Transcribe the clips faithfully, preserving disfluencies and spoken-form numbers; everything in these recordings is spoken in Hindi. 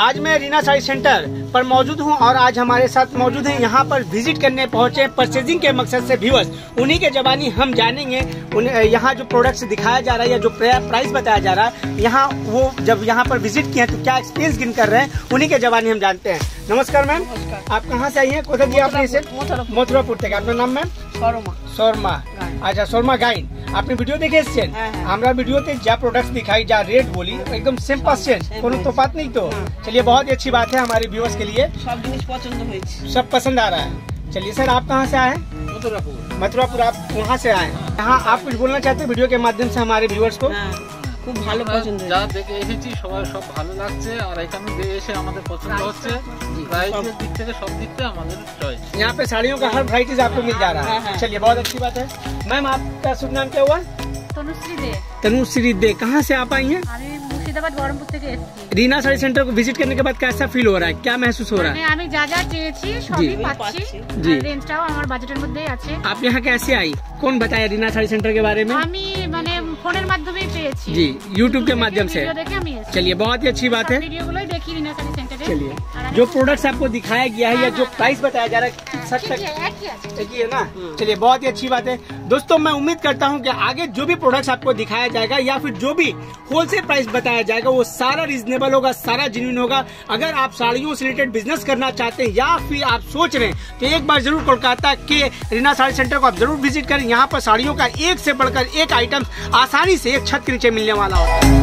आज मैं रीना साड़ी सेंटर पर मौजूद हूं और आज हमारे साथ मौजूद हैं यहाँ पर विजिट करने पहुंचे परचेजिंग के मकसद से व्यूअर्स। उन्हीं के जबानी हम जानेंगे यहाँ जो प्रोडक्ट्स दिखाया जा रहा है या जो प्राइस बताया जा रहा है, यहाँ वो जब यहाँ पर विजिट किए हैं तो क्या एक्सपीरियंस गिन कर रहे हैं, उन्हीं के जबानी हम जानते हैं। नमस्कार मैम, आप कहाँ से आई हैं? कोथा जी आपने इसे मथुरापुर से। अपना नाम मैम? शोरमा। शोरमा, अच्छा शोरमा गाइड। आपने वीडियो देखे सेन हमारा वीडियो ते जा प्रोडक्ट्स दिखाई जा रेट बोली एकदम सेम परसेंट कोनो तो बात नहीं। तो चलिए बहुत ही अच्छी बात है हमारे व्यूअर्स के लिए, सब जिनिस पसंद होई, सब पसंद आ रहा है। चलिए सर, आप कहाँ से आए हैं? मथुरापुर। मथुरापुर, आप वहाँ से आए हैं। यहाँ आप कुछ बोलना चाहते हैं वीडियो के माध्यम से हमारे व्यूअर्स को? খুব ভালো পছন্দ যা দেখে এসেছি সবাই সব ভালো লাগছে আর এখানে এসে আমাদের পছন্দ হচ্ছে। প্রাইসের দিক থেকে সব দিক থেকে আমাদের চয়েস। यहाँ पे साड़ियों का हर वैरायटीज आपको मिल जा रहा है। चलिए बहुत अच्छी बात है। मैम आपका शुभ नाम क्या हुआ? तनुश्री दे। तनुश्री दे, कहाँ से आप आई हैं? मुर्शिदाबाद बहरमपुर থেকে এসেছি। रीना साड़ी सेंटर को विजिट करने के बाद कैसा फील हो रहा है, क्या महसूस हो रहा है? আমি যা যা চেয়েছি সবই পাচ্ছি, আর রেঞ্জটাও আমার বাজেটের মধ্যেই আছে। आप यहाँ कैसे आई, कौन बताया रीना साड़ी सेंटर के बारे में? আমি মানে ফোনের মাধ্যমেই পেয়েছি जी, यूट्यूब के माध्यम से। ভিডিও দেখে আমি এসেছি। चलिए बहुत ही अच्छी बात है। ভিডিওগুলোই দেখি रीना साड़ी सेंटरे। चलिए जो प्रोडक्ट्स आपको दिखाया गया है या जो प्राइस बताया जा रहा है सच तक एक ही है ना? चलिए बहुत ही अच्छी बात है दोस्तों। मैं उम्मीद करता हूँ कि आगे जो भी प्रोडक्ट्स आपको दिखाया जाएगा या फिर जो भी होलसेल प्राइस बताया जाएगा वो सारा रीजनेबल होगा, सारा जेन्युइन होगा। अगर आप साड़ियों से रिलेटेड बिजनेस करना चाहते हैं या फिर आप सोच रहे हैं तो एक बार जरूर कोलकाता के रीना साड़ी सेंटर को आप जरूर विजिट करें। यहाँ पर साड़ियों का एक से बढ़कर एक आइटम आसानी से एक छत के नीचे मिलने वाला होता है।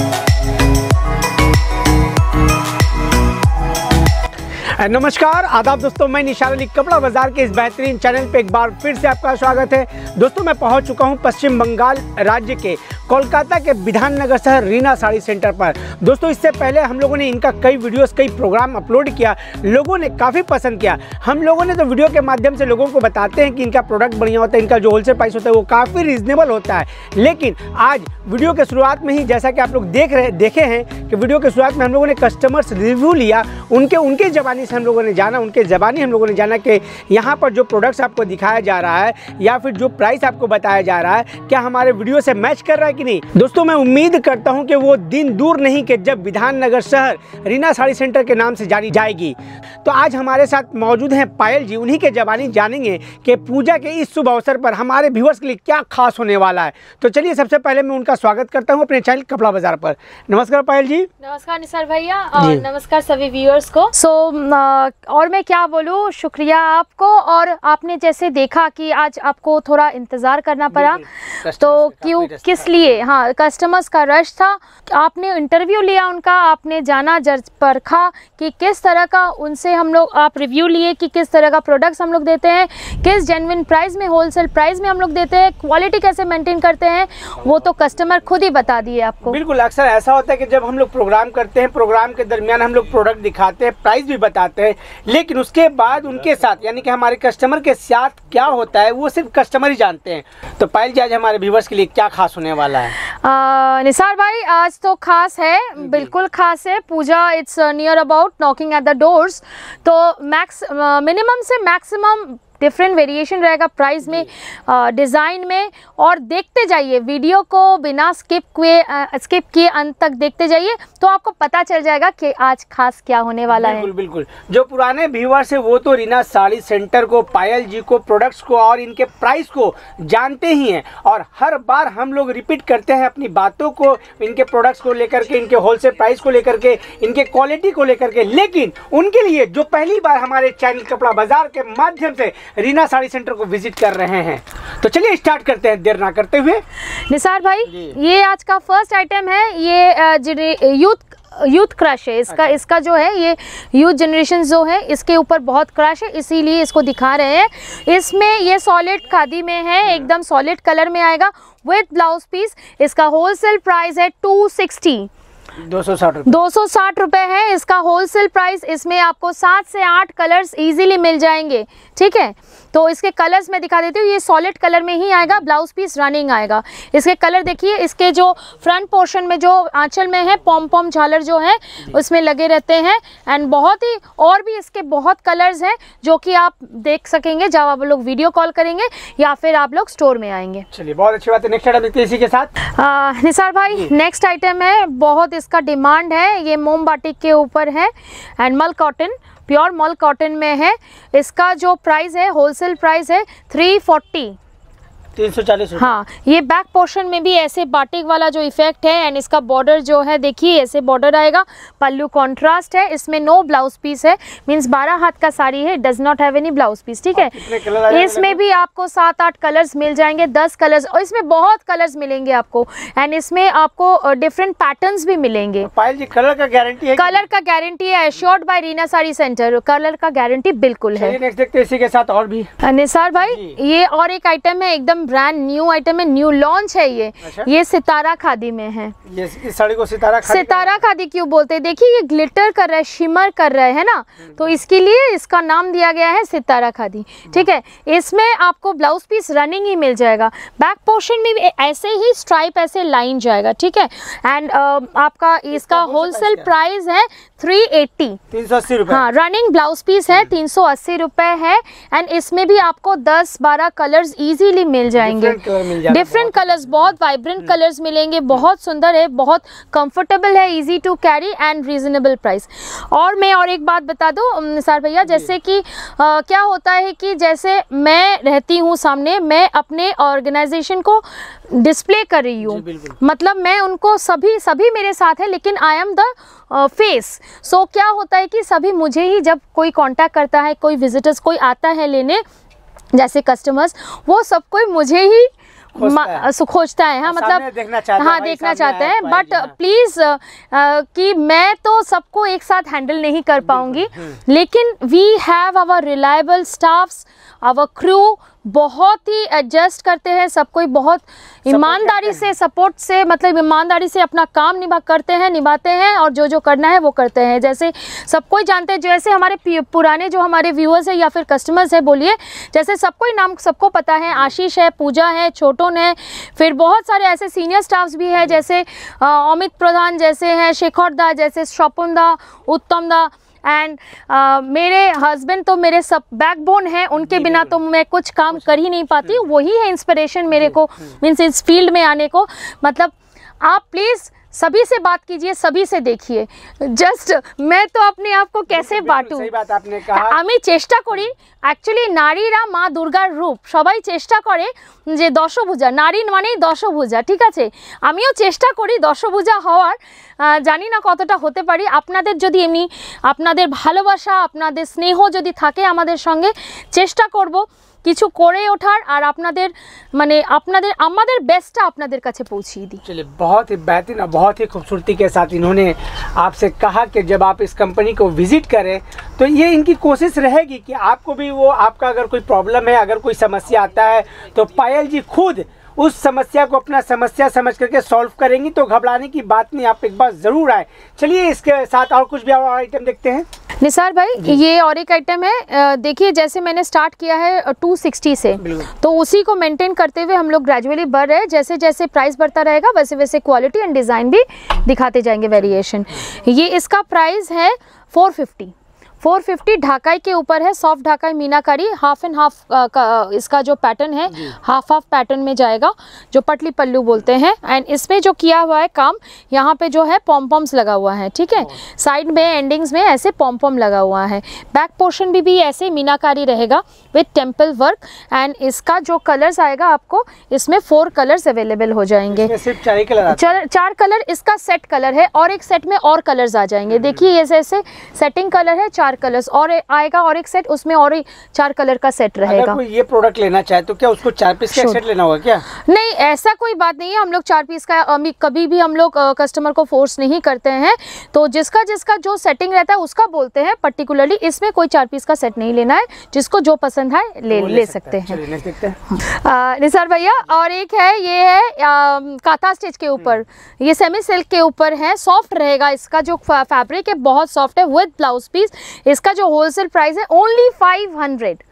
नमस्कार, आदाब दोस्तों, मैं निशार अली कपड़ा बाजार के इस बेहतरीन चैनल पे एक बार फिर से आपका स्वागत है। दोस्तों मैं पहुंच चुका हूं पश्चिम बंगाल राज्य के कोलकाता के विधाननगर शहर रीना साड़ी सेंटर पर। दोस्तों इससे पहले हम लोगों ने इनका कई वीडियोस कई प्रोग्राम अपलोड किया, लोगों ने काफ़ी पसंद किया। हम लोगों ने तो वीडियो के माध्यम से लोगों को बताते हैं कि इनका प्रोडक्ट बढ़िया होता है, इनका जो होलसेल प्राइस होता है वो काफ़ी रीजनेबल होता है। लेकिन आज वीडियो के शुरुआत में ही जैसा कि आप लोग देख रहे देखे हैं कि वीडियो के शुरुआत में हम लोगों ने कस्टमर्स रिव्यू लिया, उनके उनके ज़बानी से हम लोगों ने जाना, उनके ज़बानी हम लोगों ने जाना कि यहाँ पर जो प्रोडक्ट्स आपको दिखाया जा रहा है या फिर जो प्राइस आपको बताया जा रहा है क्या हमारे वीडियो से मैच कर रहा है कि नहीं। दोस्तों मैं उम्मीद करता हूँ कि वो दिन दूर नहीं कि जब विधाननगर शहर रीना साड़ी सेंटर के नाम से जानी जाएगी। तो आज हमारे साथ मौजूद हैं पायल जी, उन्हीं के ज़बानी जानेंगे कि पूजा के इस शुभ अवसर पर हमारे व्यूअर्स के लिए क्या खास होने वाला है। तो चलिए सबसे पहले मैं उनका स्वागत करता हूँ अपने चैनल कपड़ा बाजार पर। नमस्कार पायल जी। नमस्कार निसार भैया और नमस्कार सभी व्यूअर्स को। सो so, और मैं क्या बोलूँ, शुक्रिया आपको। और आपने जैसे देखा कि आज आपको थोड़ा इंतज़ार करना पड़ा, तो क्यों किस लिए? हाँ, कस्टमर्स का रश था। आपने इंटरव्यू लिया उनका, आपने जाना जज परखा कि किस तरह का उनसे हम लोग आप रिव्यू लिए कि किस तरह का प्रोडक्ट्स हम लोग देते हैं, किस जेन्युइन प्राइस में होलसेल प्राइस में हम लोग देते हैं, क्वालिटी कैसे मेंटेन करते हैं, वो तो कस्टमर खुद ही बता दिए आपको। बिल्कुल, अक्सर ऐसा होता है कि जब हम लोग प्रोग्राम करते हैं, प्रोग्राम के दरमियान हम लोग प्रोडक्ट दिखाते हैं, प्राइस भी बताते हैं, लेकिन उसके बाद उनके साथ यानी कि हमारे कस्टमर के साथ क्या होता है वो सिर्फ कस्टमर ही जानते हैं। तो पायल जी आज हमारे व्यूअर्स के लिए क्या खास होने वाला है? आ, निसार भाई आज तो खास है, बिल्कुल खास है। Puja it's near about knocking at the doors, तो मैक्स मिनिमम से मैक्सिमम डिफरेंट वेरिएशन रहेगा प्राइस में, डिज़ाइन में। और देखते जाइए वीडियो को बिना स्किप किए स्किप किए अंत तक देखते जाइए तो आपको पता चल जाएगा कि आज खास क्या होने वाला है। बिल्कुल बिल्कुल, जो पुराने व्यूअर्स है वो तो रीना साड़ी सेंटर को, पायल जी को, प्रोडक्ट्स को और इनके प्राइस को जानते ही हैं। और हर बार हम लोग रिपीट करते हैं अपनी बातों को, इनके प्रोडक्ट्स को लेकर के, इनके होलसेल प्राइस को लेकर के, इनके क्वालिटी को लेकर के। लेकिन उनके लिए जो पहली बार हमारे चैनल कपड़ा बाजार के माध्यम से रीना साड़ी सेंटर को विजिट कर रहे हैं, तो चलिए स्टार्ट करते हैं देर ना करते हुए। निसार भाई ये आज का फर्स्ट आइटम है, ये यूथ यूथ क्रश है इसका। अच्छा। इसका जो है ये यूथ जनरेशन जो है इसके ऊपर बहुत क्रश है, इसीलिए इसको दिखा रहे हैं। इसमें ये सॉलिड खादी में है, एकदम सॉलिड कलर में आएगा विद ब्लाउज पीस। इसका होलसेल प्राइस है टू सिक्सटी दो सौ साठ दो सौ साठ रुपये है इसका होलसेल प्राइस। इसमें आपको सात से आठ कलर्स इजीली मिल जाएंगे, ठीक है। तो इसके कलर्स मैं दिखा देती हूँ, ये सॉलिड कलर में ही आएगा, ब्लाउज पीस रनिंग आएगा। इसके कलर देखिए, इसके जो फ्रंट पोर्शन में जो आंचल में है पॉम पॉम झालर जो है उसमें लगे रहते हैं। एंड बहुत ही और भी इसके बहुत कलर्स हैं जो कि आप देख सकेंगे जब आप लोग वीडियो कॉल करेंगे या फिर आप लोग स्टोर में आएंगे। चलिए बहुत अच्छी बात है। नेक्स्ट आइटम देखते हैं इसी के साथ। आ, निसार भाई नेक्स्ट आइटम है, बहुत इसका डिमांड है। ये मोम बाटिक के ऊपर है एंड मल कॉटन, प्योर मल कॉटन में है। इसका जो प्राइस है होलसेल प्राइस है थ्री फोर्टी, तीन सौ चालीस। हाँ, ये बैक पोर्शन में भी ऐसे बाटिक वाला जो इफेक्ट है एंड इसका बॉर्डर जो है देखिए ऐसे बॉर्डर आएगा। पल्लू कॉन्ट्रास्ट है, इसमें नो ब्लाउज पीस है, मींस बारह हाथ का साड़ी है, does not have any blouse piece. ठीक है, इसमें भी आपको सात आठ कलर्स मिल जाएंगे, दस कलर्स, और इसमें बहुत कलर्स मिलेंगे आपको एंड इसमें आपको डिफरेंट पैटर्न्स भी मिलेंगे। पायल जी कलर का गारंटी है? कलर का गारंटी है, assured by Reena sari centre, colour का गारंटी बिल्कुल है। नेक्स्ट देखते हैं इसी के साथ और भी। निसार भाई ये और एक आइटम है, एकदम ब्रांड न्यू आइटम है, न्यू लॉन्च है ये। अच्छा? ये सितारा खादी में है। ये इस साड़ी को सितारा खादी सितारा खादी क्यों बोलते हैं? देखिए ये ग्लिटर कर रहा है, शिमर कर रहा है ना, तो इसके लिए इसका नाम दिया गया है सितारा खादी। ठीक है, इसमें आपको ब्लाउज पीस रनिंग ही मिल जाएगा, बैक पोर्शन में भी ऐसे ही स्ट्राइप ऐसे लाइन जाएगा। ठीक है, एंड uh, आपका इसका होलसेल प्राइस है थ्री एट्टी, तीन सौ अस्सी रुपए। हाँ, रनिंग ब्लाउज पीस है, तीन सौ अस्सी रुपए है एंड इसमें भी आपको दस बारह कलर्स इजीली मिल जाएंगे, डिफरेंट कलर्स, बहुत वाइब्रेंट कलर्स मिलेंगे, बहुत सुंदर है, बहुत कंफर्टेबल है, easy to carry and reasonable price. और मैं और एक बात बता दूं निसार भैया, जैसे कि आ, क्या होता है कि जैसे मैं रहती हूँ सामने, मैं अपने ऑर्गेनाइजेशन को डिस्प्ले कर रही हूँ, मतलब मैं उनको सभी सभी मेरे साथ है लेकिन I am the face. So क्या होता है कि सभी मुझे ही, जब कोई कांटेक्ट करता है, कोई विजिटर्स कोई आता है लेने, जैसे कस्टमर्स, वो सब कोई मुझे ही खोजता है। हाँ, मतलब देखना चाहते हाँ देखना चाहते हैं, बट प्लीज कि मैं तो सबको एक साथ हैंडल नहीं कर पाऊंगी, लेकिन we have our reliable staffs, our crew बहुत ही एडजस्ट करते हैं, सब कोई बहुत ईमानदारी से, सपोर्ट से, मतलब ईमानदारी से अपना काम निभा करते हैं, निभाते हैं और जो जो करना है वो करते हैं। जैसे सब कोई जानते हैं, जैसे हमारे पुराने जो हमारे व्यूअर्स है या फिर कस्टमर्स है, बोलिए, जैसे सबको ही नाम सबको पता है, आशीष है, पूजा है, छोटोन है, फिर बहुत सारे ऐसे सीनियर स्टाफ्स भी है, जैसे अमित प्रधान जैसे हैं, शेखर दा जैसे, स्वपन दा, उत्तम दा एंड uh, मेरे हस्बैंड तो मेरे सब बैकबोन हैं, उनके बिना तो मैं कुछ काम कर ही नहीं पाती, वही है इंस्पिरेशन मेरे को, मीन्स इस फील्ड में आने को। मतलब आप प्लीज़ सभी से बात कीजिए, सभी से देखिए, जस्ट मैं तो अपने आप को कैसे बांटूं। सही बात आपने कहा। আমি চেষ্টা করি, অ্যাকচুয়ালি নারীরা মা দুর্গার রূপ, সবাই চেষ্টা করে যে দশভুজা, নারী মানেই দশভুজা, ঠিক আছে, আমিও চেষ্টা করি দশভুজা হওয়ার, জানি না কতটা হতে পারি। আপনাদের যদি এমনি আপনাদের ভালোবাসা, আপনাদের স্নেহ যদি থাকে আমাদের সঙ্গে, চেষ্টা করব কিছু করে ওঠার আর আপনাদের মানে আপনাদের আমাদের বেস্টটা আপনাদের কাছে পৌঁছিয়ে দিই। चलिए, बहुत ही बेहतरीन और बहुत ही खूबसूरती के साथ इन्होंने आपसे कहा कि जब आप इस कंपनी को विजिट करें तो ये इनकी कोशिश रहेगी कि आपको भी वो, आपका अगर कोई प्रॉब्लम है, अगर कोई समस्या आता है तो पायल जी खुद उस समस्या को अपना समस्या समझ करके सॉल्व करेंगी, तो घबराने की बात नहीं, आप एक बार ज़रूर आए। चलिए इसके साथ और कुछ भी और आइटम देखते हैं। निसार भाई ये और एक आइटम है, देखिए जैसे मैंने स्टार्ट किया है टू सिक्सटी से, तो उसी को मेंटेन करते हुए हम लोग ग्रेजुअली बढ़ रहे हैं, जैसे जैसे प्राइस बढ़ता रहेगा वैसे वैसे क्वालिटी एंड डिज़ाइन भी दिखाते जाएंगे वेरिएशन। ये इसका प्राइस है four fifty, four fifty Dhakai के ऊपर है, सॉफ्ट ढाकाई मीनाकारी, हाफ एंड हाफ का इसका जो पैटर्न है, हाफ हाफ पैटर्न में जाएगा, जो पटली पल्लू बोलते हैं। एंड इसमें जो किया हुआ है काम, यहाँ पे जो है पॉम्पम्स लगा हुआ है, ठीक है, साइड में एंडिंग्स में ऐसे पॉम्पम लगा हुआ है, बैक पोर्शन भी भी ऐसे मीनाकारी रहेगा विथ टेम्पल वर्क। एंड इसका जो कलर्स आएगा आपको, इसमें फोर कलर्स अवेलेबल हो जाएंगे, सिर्फ चार कलर, चार चार कलर इसका सेट कलर है, और एक सेट में और कलर्स आ जाएंगे। देखिए ये ऐसे सेटिंग कलर है, चार कलर्स और आएगा, और एक सेट उसमें और चार कलर का सेट रहेगा। अगर कोई ये प्रोडक्ट लेना चाहे तो क्या उसको चार पीस का सेट लेना होगा क्या? नहीं, ऐसा कोई बात नहीं है, हम लोग चार पीस का कभी भी हम लोग कस्टमर को फोर्स नहीं करते हैं, तो जिसका जिसका जो सेटिंग रहता है उसका बोलते हैं पर्टिकुलरली। इसमें कोई चार पीस का सेट नहीं लेना है, जिसको जो पसंद है ले ले, ले सकते हैं। निसार भैया और एक है, ये है काथा स्टिच के ऊपर, ये सेमी सिल्क के ऊपर है, सॉफ्ट रहेगा, इसका जो फैब्रिक है बहुत सॉफ्ट है, विद ब्लाउज पीस। इसका जो होलसेल प्राइस है ओनली फाइव हंड्रेड,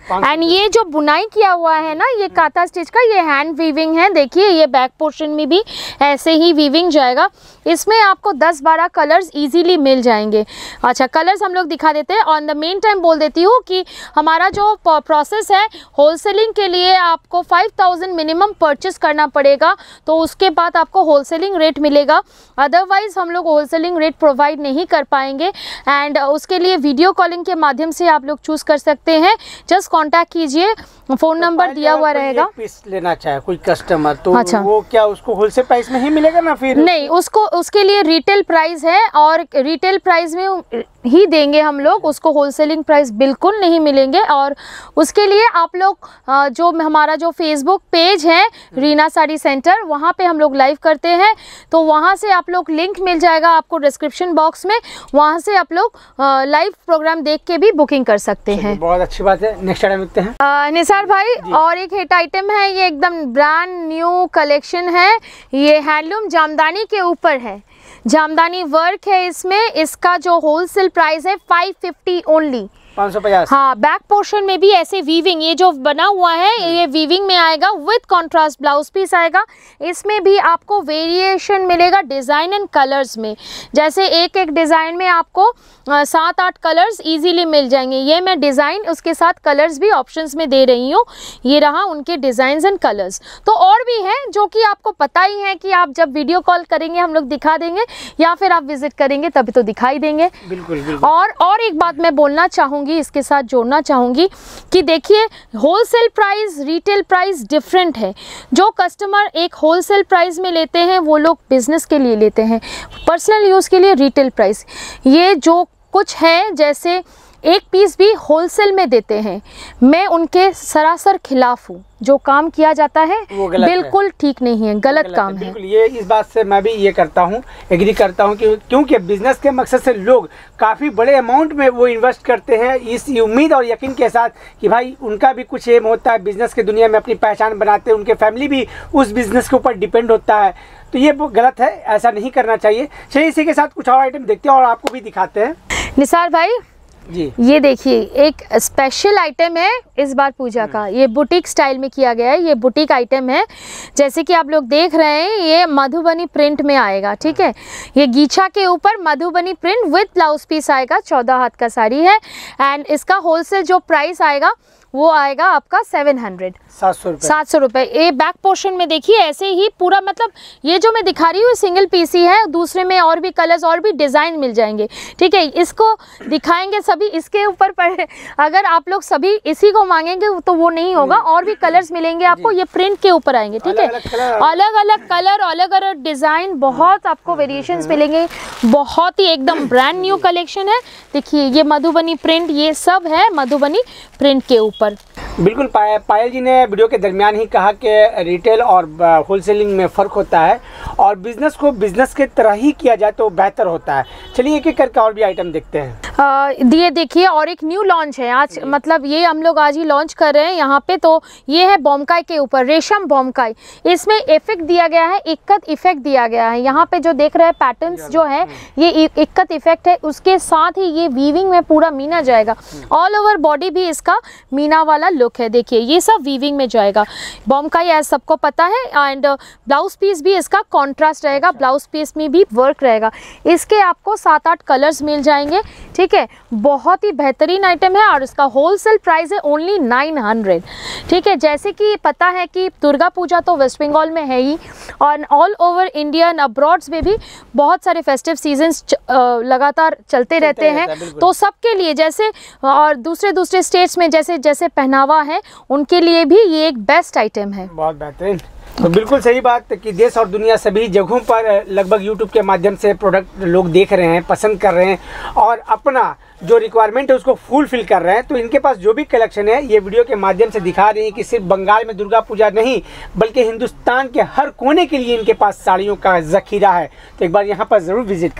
एंड ये जो बुनाई किया हुआ है ना, ये कांथा स्टिच का, ये हैंड वीविंग है। देखिए ये बैक पोर्शन में भी ऐसे ही वीविंग जाएगा। इसमें आपको दस बारह कलर्स इजीली मिल जाएंगे। अच्छा, कलर्स हम लोग दिखा देते हैं। ऑन द मेन टाइम बोल देती हूँ कि हमारा जो प्रोसेस है, होलसेलिंग के लिए आपको फाइव थाउजेंड मिनिमम परचेस करना पड़ेगा, तो उसके बाद आपको होलसेलिंग रेट मिलेगा। अदरवाइज़ हम लोग होलसेलिंग रेट प्रोवाइड नहीं कर पाएंगे। एंड उसके लिए वीडियो कॉलिंग के माध्यम से आप लोग चूज़ कर सकते हैं। जस्ट कॉन्टैक्ट कीजिए, फ़ोन नंबर दिया हुआ रहेगा। पीस लेना चाहे कोई कस्टमर तो अच्छा। वो क्या उसको होलसेल प्राइस में ही मिलेगा ना? फिर नहीं, उसको उसके लिए रिटेल प्राइस है और रिटेल प्राइस में ही देंगे हम लोग, उसको होलसेलिंग प्राइस बिल्कुल नहीं मिलेंगे। और उसके लिए आप लोग जो हमारा जो फेसबुक पेज है रीना साड़ी सेंटर, वहाँ पे हम लोग लाइव करते हैं, तो वहाँ से आप लोग लिंक मिल जाएगा आपको डिस्क्रिप्शन बॉक्स में, वहाँ से आप लोग लाइव प्रोग्राम देख के भी बुकिंग कर सकते हैं। बहुत अच्छी बात है। नेक्स्ट आइटम देखते हैं। आ, निसार भाई, और एक हिट आइटम है, ये एकदम ब्रांड न्यू कलेक्शन है। ये हैंडलूम जामदानी के ऊपर है, जामदानी वर्क है इसमें। इसका जो होलसेल प्राइस है फाइव फिफ्टी ओनली, पाँच सौ पचास। हाँ, बैक पोर्शन में भी ऐसे वीविंग, ये जो बना हुआ है ये वीविंग में आएगा, विद कॉन्ट्रास्ट ब्लाउज पीस आएगा। इसमें भी आपको वेरिएशन मिलेगा डिज़ाइन एंड कलर्स में। जैसे एक एक डिज़ाइन में आपको सात आठ कलर्स इजीली मिल जाएंगे। ये मैं डिज़ाइन उसके साथ कलर्स भी ऑप्शंस में दे रही हूँ। ये रहा उनके डिज़ाइंस एंड कलर्स। तो और भी हैं जो कि आपको पता ही है कि आप जब वीडियो कॉल करेंगे हम लोग दिखा देंगे, या फिर आप विजिट करेंगे तभी तो दिखाई देंगे। बिल्कुल बिल्कुल। और और एक बात मैं बोलना चाहूँगी, इसके साथ जोड़ना चाहूँगी कि देखिए, wholesale price retail price different है। जो कस्टमर एक होलसेल प्राइस में लेते हैं वो लोग बिजनेस के लिए लेते हैं, पर्सनल यूज़ के लिए रिटेल प्राइस। ये जो कुछ है, जैसे एक पीस भी होलसेल में देते हैं, मैं उनके सरासर खिलाफ हूँ। जो काम किया जाता है वो गलत बिल्कुल ठीक नहीं है, गलत गलत काम है। है। बिल्कुल, ये इस बात से मैं भी ये करता हूँ, एग्री करता हूँ कि क्योंकि बिजनेस के मकसद से लोग काफ़ी बड़े अमाउंट में वो इन्वेस्ट करते हैं, इस उम्मीद और यकीन के साथ कि भाई उनका भी कुछ एम होता है, बिजनेस की दुनिया में अपनी पहचान बनाते हैं, उनके फैमिली भी उस बिजनेस के ऊपर डिपेंड होता है। तो ये गलत है, ऐसा नहीं करना चाहिए। चलिए इसी के साथ कुछ और आइटम देखते हैं और आपको भी दिखाते हैं। निसार भाई जी, ये देखिए, एक स्पेशल आइटम है इस बार पूजा का। ये बुटीक स्टाइल में किया गया है, ये बुटीक आइटम है। जैसे कि आप लोग देख रहे हैं, ये मधुबनी प्रिंट में आएगा, ठीक है। ये गीछा के ऊपर Madhubani print with blouse piece आएगा, चौदह हाथ का साड़ी है। एंड इसका होलसेल जो प्राइस आएगा वो आएगा आपका सेवन हंड्रेड, सात सौ रुपये सात सौ रुपये। ये बैक पोर्शन में देखिए ऐसे ही पूरा, मतलब ये जो मैं दिखा रही हूँ सिंगल पीस ही है, दूसरे में और भी कलर्स और भी डिज़ाइन मिल जाएंगे, ठीक है। इसको दिखाएंगे सभी, इसके ऊपर पर अगर आप लोग सभी इसी को मांगेंगे तो वो नहीं होगा, और भी कलर्स मिलेंगे आपको। ये प्रिंट के ऊपर आएंगे, ठीक है। अलग अलग कलर, अलग अलग डिज़ाइन, बहुत आपको वेरिएशंस मिलेंगे। बहुत ही एकदम ब्रांड न्यू कलेक्शन है। देखिए ये मधुबनी प्रिंट, ये सब है मधुबनी प्रिंट के ऊपर। बिल्कुल। पाय, पायल जी ने वीडियो के दरमियान ही कहा कि रिटेल और होलसेलिंग में फ़र्क होता है और बिज़नेस को बिज़नेस के तरह ही किया जाए तो बेहतर होता है। चलिए एक एक करके और भी आइटम देखते हैं। ये देखिए, और एक न्यू लॉन्च है आज, मतलब ये हम लोग आज ही लॉन्च कर रहे हैं यहाँ पे। तो ये है बॉम्काई के ऊपर, रेशम बॉम्काई। इसमें इफेक्ट दिया गया है, इक्कत इफेक्ट दिया गया है। यहाँ पे जो देख रहे हैं पैटर्न्स जो है, ये इक्कत इफेक्ट है। उसके साथ ही ये वीविंग में पूरा मीना जाएगा। ऑल ओवर बॉडी भी इसका मीना वाला लुक है। देखिए ये सब वीविंग में जाएगा। बॉम्काई ऐसा सबको पता है। एंड ब्लाउज पीस भी इसका कॉन्ट्रास्ट रहेगा, ब्लाउज पीस में भी वर्क रहेगा। इसके आपको सात आठ कलर्स मिल जाएंगे, ठीक है। बहुत ही बेहतरीन आइटम है और इसका होलसेल प्राइस है ओनली नाइन हंड्रेड, ठीक है। जैसे कि पता है कि दुर्गा पूजा तो वेस्ट बंगाल में है ही, और all over India and abroads में भी बहुत सारे फेस्टिव सीजन्स लगातार चलते रहते हैं। तो सबके लिए, जैसे और दूसरे दूसरे स्टेट्स में जैसे जैसे पहनावा है, उनके लिए भी ये एक बेस्ट आइटम है। बहुत बेहतरीन। तो बिल्कुल सही बात कि देश और दुनिया सभी जगहों पर लगभग यूट्यूब के माध्यम से प्रोडक्ट लोग देख रहे हैं, पसंद कर रहे हैं और अपना जो रिक्वायरमेंट है उसको फुलफिल कर रहे हैं। तो इनके पास जो भी कलेक्शन है ये वीडियो के माध्यम से दिखा रही है कि सिर्फ बंगाल में दुर्गा पूजा नहीं बल्कि हिंदुस्तान के हर कोने के लिए इनके पास साड़ियों का ज़ख़ीरा है। तो एक बार यहाँ पर ज़रूर विजिट करें।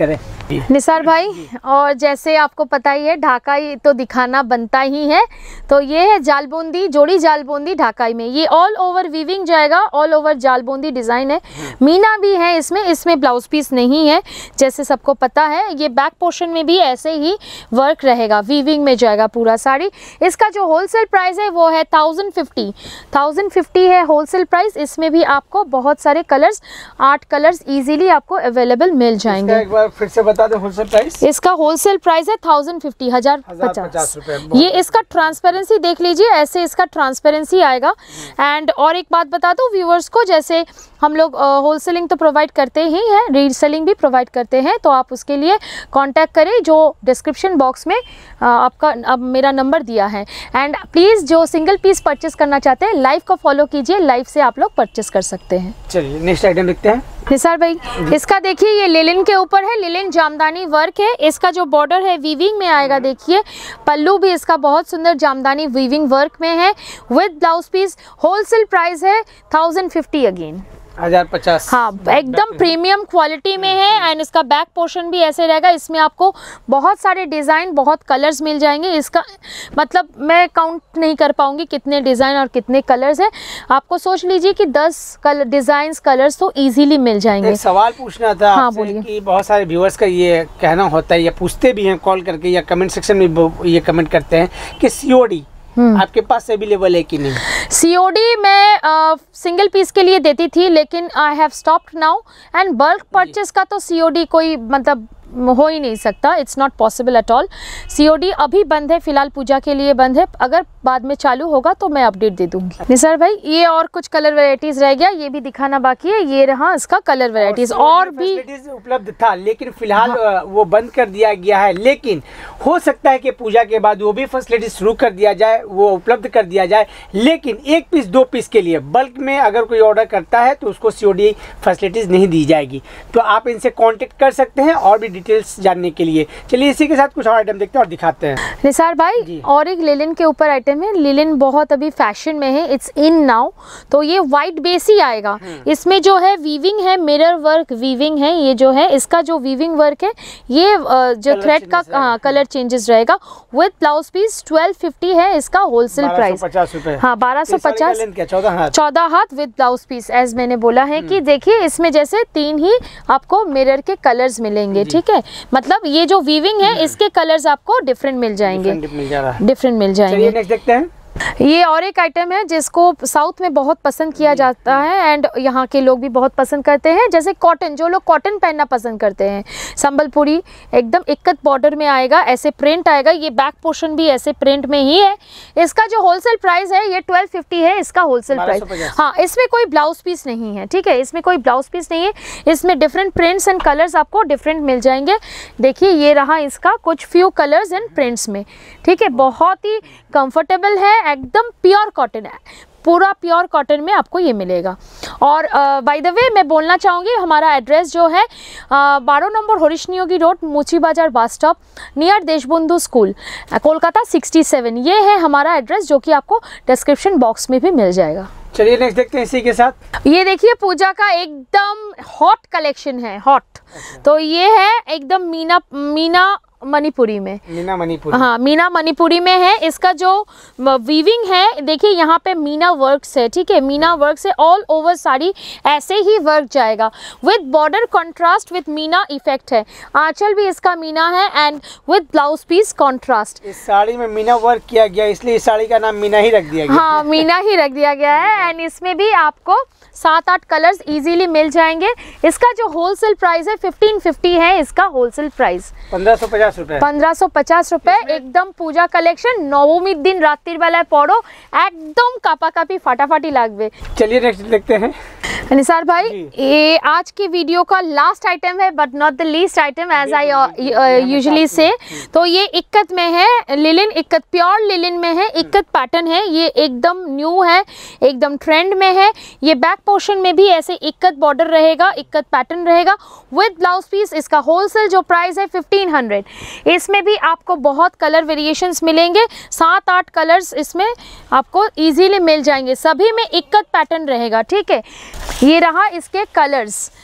निसार भाई, और जैसे आपको पता ही है ढाकाई तो दिखाना बनता ही है, तो ये है जालबूंदी, जोड़ी जालबूंदी ढाकाई में। ये ऑल ओवर वीविंग जाएगा, ऑल ओवर जालबूंदी डिज़ाइन है, मीना भी है इसमें। इसमें ब्लाउज पीस नहीं है जैसे सबको पता है। ये बैक पोर्शन में भी ऐसे ही वर्क रहेगा, वीविंग में जाएगा पूरा साड़ी। इसका जो होलसेल प्राइस है वो है थाउजेंड फिफ्टी थाउजेंड फिफ्टी है होलसेल प्राइस। इसमें भी आपको बहुत सारे कलर्स, आठ कलर्स इजीली आपको अवेलेबल मिल जाएंगे। एक बार फिर से बता दें होलसेल प्राइस। इसका होलसेल प्राइस है थाउजेंड फिफ्टी, हजार पचास रुपए। ये इसका ट्रांसपेरेंसी देख लीजिए, ऐसे इसका ट्रांसपेरेंसी आएगा। एंड और एक बात बता दूं व्यूअर्स को, जैसे हम लोग होलसेलिंग तो प्रोवाइड करते ही हैं, रीसेलिंग भी प्रोवाइड करते हैं, तो आप उसके लिए कांटेक्ट करें जो डिस्क्रिप्शन बॉक्स में आ, आपका अब मेरा नंबर दिया है। एंड प्लीज़ जो सिंगल पीस परचेस करना चाहते हैं लाइव को फॉलो कीजिए, लाइव से आप लोग परचेस कर सकते हैं। चलिए नेक्स्ट आइटम देखते हैं। निसार भाई, इसका देखिए ये लिलिन के ऊपर है, लिलिन जामदानी वर्क है। इसका जो बॉर्डर है वीविंग में आएगा, देखिए पल्लू भी इसका बहुत सुंदर जामदानी वीविंग वर्क में है with blouse piece. Wholesale price है थाउजेंड फिफ्टी अगेन, हजार पचास। हाँ, एकदम प्रीमियम क्वालिटी में है। एंड इसका बैक पोर्शन भी ऐसे रहेगा, इसमें आपको बहुत सारे डिज़ाइन, बहुत कलर्स मिल जाएंगे। इसका मतलब मैं काउंट नहीं कर पाऊंगी कितने डिज़ाइन और कितने कलर्स हैं। आपको सोच लीजिए कि दस कलर डिज़ाइंस कलर्स तो इजीली मिल जाएंगे। एक सवाल पूछना था हाँ, आपसे बोलिए। कि बहुत सारे व्यूअर्स का ये कहना होता है या पूछते भी हैं कॉल करके या कमेंट सेक्शन में ये कमेंट करते हैं कि सीओडी आपके पास अवेलेबल है कि नहीं? सीओडी मैं सिंगल पीस के लिए देती थी, लेकिन I have stopped now. And bulk purchase का तो सीओडी कोई मतलब हो ही नहीं सकता, it's not possible at all. COD अभी बंद है, फिलहाल पूजा के लिए बंद है। अगर बाद में चालू होगा तो मैं अपडेट दे दूंगी। निसार भाई, ये और कुछ कलर वैरायटीज रह गया, ये भी दिखाना बाकी है। ये रहा इसका कलर वैरायटीज, और, और भी उपलब्ध था, लेकिन फिलहाल हाँ। वो बंद कर दिया गया है। लेकिन हो सकता है कि पूजा के बाद वो भी फैसिलिटी शुरू कर दिया जाए, वो उपलब्ध कर दिया जाए। लेकिन एक पीस दो पीस के लिए बल्क में अगर कोई ऑर्डर करता है तो उसको सीओडी फैसिलिटीज नहीं दी जाएगी। तो आप इनसे कॉन्टेक्ट कर सकते हैं और भी डिटेल्स जानने के लिए। चलिए इसी के साथ कुछ और आइटम देखते हैं और दिखाते हैं। निसार भाई, और एक लिलिन के ऊपर आइटम है। लिलिन बहुत अभी फैशन में है, इट्स इन नाउ। तो ये वाइट बेस ही आएगा। इसमें जो है वीविंग है, मिरर वर्क वीविंग है। ये जो है इसका जो वीविंग वर्क है, ये जो थ्रेड का हाँ, कलर चेंजेस रहेगा with blouse piece. Twelve fifty है इसका होलसेल प्राइस। पचास रुपए हाँ, बारह सौ पचास, चौदह हाथ चौदह हाथ विद ब्लाउज पीस। एज मैंने बोला है कि देखिए इसमें जैसे तीन ही आपको मिरर के कलर्स मिलेंगे, ठीक है। मतलब ये जो वीविंग है इसके कलर्स आपको डिफरेंट मिल जाएंगे, डिफरेंट मिल जाएंगे। नेक्स्ट देखते हैं। ये और एक आइटम है जिसको साउथ में बहुत पसंद किया जाता है एंड यहाँ के लोग भी बहुत पसंद करते हैं। जैसे कॉटन, जो लोग कॉटन पहनना पसंद करते हैं, संबलपुरी एकदम इक्कत बॉर्डर में आएगा, ऐसे प्रिंट आएगा। ये बैक पोर्शन भी ऐसे प्रिंट में ही है। इसका जो होलसेल प्राइस है ये ट्वेल्व फिफ्टी है इसका होलसेल प्राइस। हाँ, इसमें कोई ब्लाउज पीस नहीं है, ठीक है, इसमें कोई ब्लाउज पीस नहीं है। इसमें डिफरेंट प्रिंट्स एंड कलर्स आपको डिफरेंट मिल जाएंगे। देखिए ये रहा इसका कुछ फ्यू कलर्स एंड प्रिंट्स में, ठीक है। बहुत ही कंफर्टेबल है, एकदम प्योर कॉटन है, पूरा प्योर कॉटन में आपको ये मिलेगा। और बाय द वे मैं बोलना चाहूँगी हमारा एड्रेस जो है बारह number Harish Neogi road, Muchi Bazar bus stop, near Deshbandhu school, Kolkata sixty seven. ये है हमारा एड्रेस जो कि आपको डिस्क्रिप्शन बॉक्स में भी मिल जाएगा। चलिए नेक्स्ट देखते हैं इसी के साथ। ये देखिए पूजा का एकदम हॉट कलेक्शन है, हॉट। तो ये है एकदम मीना मीना मणिपुरी में, मीना मणिपुरी, हाँ मीना मणिपुरी में है। इसका जो वीविंग है देखिए यहाँ पे मीना वर्क से, ठीक है, मीना वर्क से ऑल ओवर साड़ी ऐसे ही वर्क जाएगा विद बॉर्डर कॉन्ट्रास्ट विद मीना इफेक्ट है। आंचल भी इसका मीना है and with blouse piece contrast. इस साड़ी में मीना वर्क किया गया, इसलिए इस साड़ी का नाम मीना ही रख दिया गया। हाँ, मीना ही रख दिया गया है। एंड इसमें भी आपको सात आठ कलर्स इजीली मिल जाएंगे। इसका जो होलसेल प्राइस है फिफ्टीन फिफ्टी है इसका होलसेल प्राइस, पंद्रह सौ पचास रुपए पंद्रह सौ पचास रुपए। एकदम पूजा कलेक्शन, नवमी दिन रात्रि वाला पड़ो, एकदम कापा कापी फाटाफाटी लागবে। चलिए नेक्स्ट देखते हैं। निसार भाई, ये आज की वीडियो का लास्ट आइटम है but not the least item as I usually say. तो ये इक्कत में है, लिलिन इक्कत, प्योर लिलिन में है, इक्कत पैटर्न है। ये एकदम न्यू है, एकदम ट्रेंड में है। ये बैक पोर्शन में भी ऐसे इक्कत बॉर्डर रहेगा, इक्कत पैटर्न रहेगा विद ब्लाउज पीस। इसका होलसेल जो प्राइस है फिफ्टीन हंड्रेड। इसमें भी आपको बहुत कलर वेरिएशंस मिलेंगे, सात आठ कलर्स इसमें आपको इजीली मिल जाएंगे। सभी में इक्कत पैटर्न रहेगा, ठीक है। ये रहा इसके कलर्स,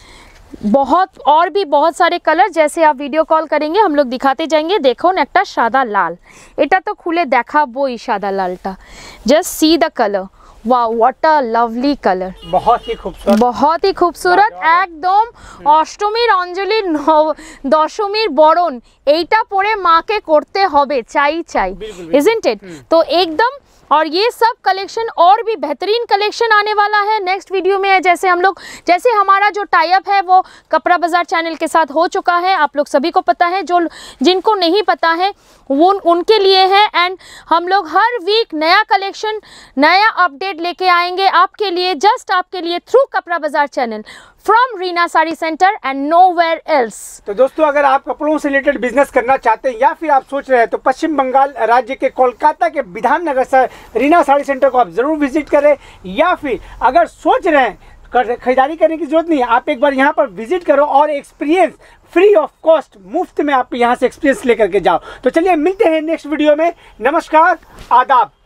बहुत और भी बहुत सारे कलर, जैसे आप वीडियो कॉल करेंगे हम लोग दिखाते जाएंगे। देखो ना একটা সাদা লাল, এটা তো খুলে দেখাবোই সাদা লালটা। জাস্ট সি দ্য কালার, वाह व्हाट अ लवली कलर, बहुत ही खूबसूरत, बहुत ही खूबसूरत একদম অষ্টমীর অঞ্জলির দশমীর বরণ এইটা পরে মাকে করতে হবে চাই চাই, isn't it? तो एकदम, और ये सब कलेक्शन और भी बेहतरीन कलेक्शन आने वाला है नेक्स्ट वीडियो में है। जैसे हम लोग, जैसे हमारा जो टाई अप है वो कपड़ा बाजार चैनल के साथ हो चुका है, आप लोग सभी को पता है, जो जिनको नहीं पता है वो उनके लिए है। एंड हम लोग हर वीक नया कलेक्शन, नया अपडेट लेके आएंगे आपके लिए, जस्ट आपके लिए through Kapda Bazaar channel from Reena sari centre and nowhere else. तो दोस्तों अगर आप कपड़ों से रिलेटेड बिजनेस करना चाहते हैं या फिर आप सोच रहे हैं तो पश्चिम बंगाल राज्य के कोलकाता के विधान नगर से रीना साड़ी सेंटर को आप जरूर विजिट करें, या फिर अगर सोच रहे हैं कर, खरीदारी करने की जरूरत नहीं है, आप एक बार यहाँ पर विजिट करो और एक्सपीरियंस फ्री ऑफ कॉस्ट मुफ्त में आप यहाँ से एक्सपीरियंस लेकर के जाओ। तो चलिए मिलते हैं नेक्स्ट वीडियो में। नमस्कार, आदाब।